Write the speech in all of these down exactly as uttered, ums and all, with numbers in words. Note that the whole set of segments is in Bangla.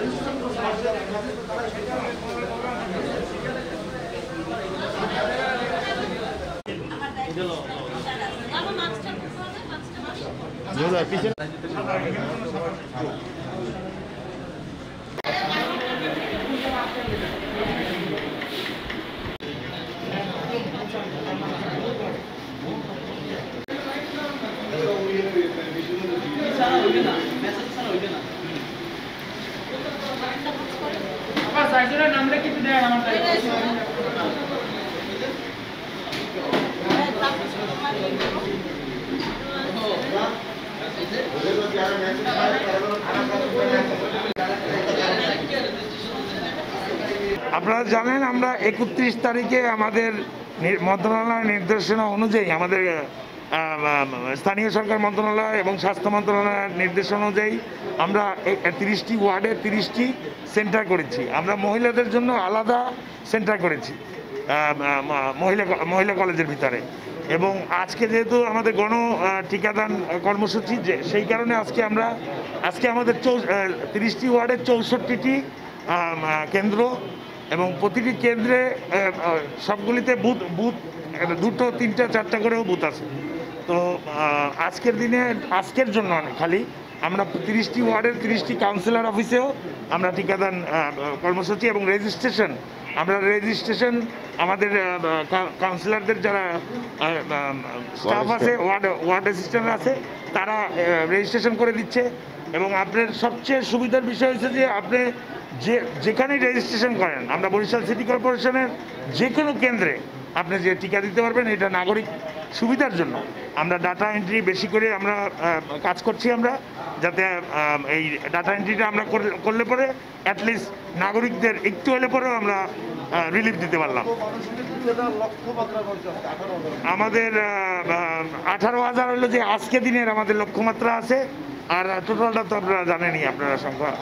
নামটা কিছু দেয় আমার আপনারা জানেন আমরা একত্রিশ তারিখে আমাদের মন্ত্রণালয়ের নির্দেশনা অনুযায়ী আমাদের স্থানীয় সরকার মন্ত্রণালয় এবং স্বাস্থ্য মন্ত্রণালয়ের নির্দেশনা অনুযায়ী আমরা তিরিশটি ওয়ার্ডে তিরিশটি সেন্টার করেছি। আমরা মহিলাদের জন্য আলাদা সেন্টার করেছি মহিলা মহিলা কলেজের ভিতরে, এবং আজকে যেহেতু আমাদের গণ টিকাদান কর্মসূচি, যে সেই কারণে আজকে আমরা আজকে আমাদের চৌ তিরিশটি ওয়ার্ডের চৌষট্টিটি কেন্দ্র এবং প্রতিটি কেন্দ্রে সবগুলিতে বুথ বুথ দুটো তিনটা চারটা করেও বুথ আছে। তো আজকের দিনে আজকের জন্য খালি আমরা তিরিশটি ওয়ার্ডের তিরিশটি কাউন্সিলর অফিসেও আমরা টিকাদান কর্মসূচি এবং রেজিস্ট্রেশন আমরা রেজিস্ট্রেশন আমাদের কাউন্সিলরদের যারা স্টাফ আছে, ওয়ার্ড ওয়ার্ড অ্যাসিস্ট্যান্ট আছে, তারা রেজিস্ট্রেশন করে দিচ্ছে। এবং আপনার সবচেয়ে সুবিধার বিষয় হচ্ছে যে আপনি যে যেখানেই রেজিস্ট্রেশন করেন, আমরা বরিশাল সিটি কর্পোরেশনের যে কোনো কেন্দ্রে আপনি যে টিকা দিতে পারবেন। এটা নাগরিক সুবিধার জন্য আমরা ডাটা এন্ট্রি বেশি করে আমরা কাজ করছি, আমরা যাতে এই ডাটা এন্ট্রিটা আমরা করলে পরে অ্যাটলিস্ট নাগরিকদের একটু হলে পরেও আমরা রিলিফ দিতে পারলাম। আমাদের আঠারো হাজার হলো যে আজকে দিনের আমাদের লক্ষ্যমাত্রা আছে, আর টোটালটা তো আপনারা জানেনই আপনারা সংখ্যা।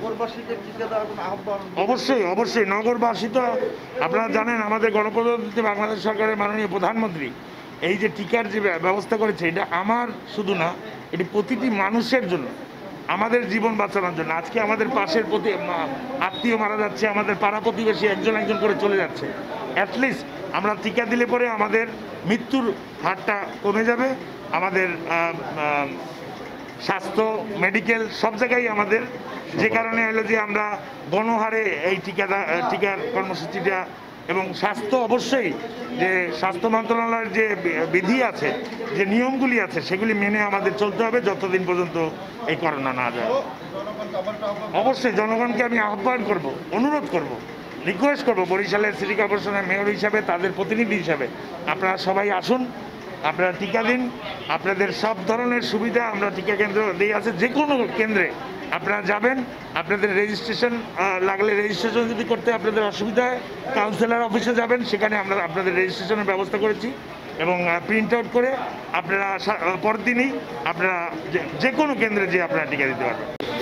অবশ্যই অবশ্যই নগরবাসী তো আপনারা জানেন, আমাদের গণপ্রজাতন্ত্রী বাংলাদেশ সরকারের মাননীয় প্রধানমন্ত্রী এই যে টিকার যে ব্যবস্থা করেছে, এটা আমার শুধু না, এটি প্রতিটি মানুষের জন্য, আমাদের জীবন বাঁচানোর জন্য। আজকে আমাদের পাশের প্রতি আত্মীয় মারা যাচ্ছে, আমাদের পাড়া প্রতিবেশী একজন একজন করে চলে যাচ্ছে। অ্যাটলিস্ট আমরা টিকা দিলে পরে আমাদের মৃত্যুর হারটা কমে যাবে। আমাদের স্বাস্থ্য মেডিকেল সব জায়গায় আমাদের, যে কারণে হলো যে আমরা গণহারে এই টিকা টিকার কর্মসূচিটা, এবং স্বাস্থ্য অবশ্যই যে স্বাস্থ্য মন্ত্রণালয়ের যে বিধি আছে, যে নিয়মগুলি আছে, সেগুলি মেনে আমাদের চলতে হবে যতদিন পর্যন্ত এই করোনা না যায়। অবশ্যই জনগণকে আমি আহ্বান করব, অনুরোধ করব, রিকোয়েস্ট করব, বরিশালের সিটি কর্পোরেশনের মেয়র হিসাবে, তাদের প্রতিনিধি হিসাবে আপনারা সবাই আসুন, আপনারা টিকা দিন। আপনাদের সব ধরনের সুবিধা আমরা টিকা কেন্দ্র দিয়ে আছে, যে কোনো কেন্দ্রে আপনারা যাবেন, আপনাদের রেজিস্ট্রেশন লাগলে রেজিস্ট্রেশন যদি করতে আপনাদের অসুবিধা হয়, কাউন্সিলর অফিসে যাবেন, সেখানে আমরা আপনাদের রেজিস্ট্রেশনের ব্যবস্থা করেছি, এবং প্রিন্ট আউট করে আপনারা পরের দিনই আপনারা যে কোনো কেন্দ্রে যেয়ে আপনারা টিকা দিতে পারবেন।